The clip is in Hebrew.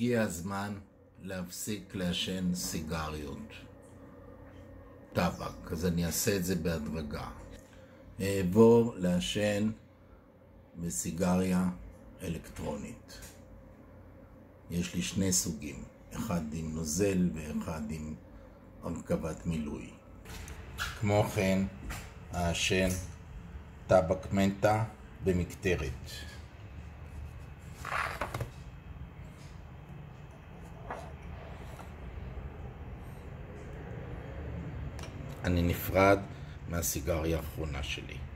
הגיע הזמן להפסיק לעשן סיגריות, טבק, אז אני אעשה את זה בהדרגה. אעבור לעשן בסיגריה אלקטרונית. יש לי שני סוגים, אחד עם נוזל ואחד עם הרכבת מילוי. כמו כן, אעשן טבק מנטה במקטרת. אני נפרד מהסיגריה האחרונה שלי.